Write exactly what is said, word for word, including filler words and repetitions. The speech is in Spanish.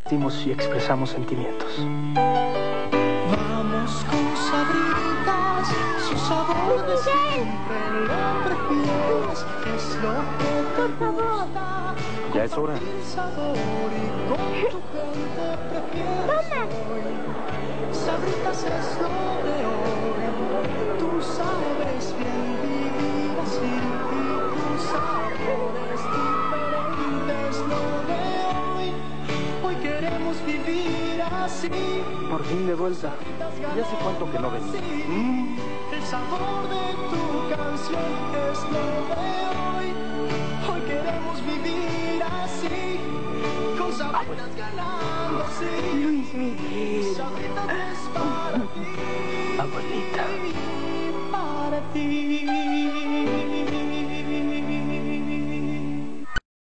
Sentimos y expresamos sentimientos. Vamos con Sabritas, su sabor de siempre lo prefieres, es lo que te gusta. Ya es hora. El sabor y con tu gente prefieres hoy. Sabritas es lo de hoy, tú sabes bien vivir así, y tus sabores diferentes lo de hoy. Hoy queremos vivir así. Por fin de vuelta. Ya hace cuánto que no venía. Mm. El sabor de tu canción es lo de hoy. Hoy queremos vivir así. Con Sabritas ganando así. Luis Miguel. Sabritas es para ti. Abuelita. Para ti.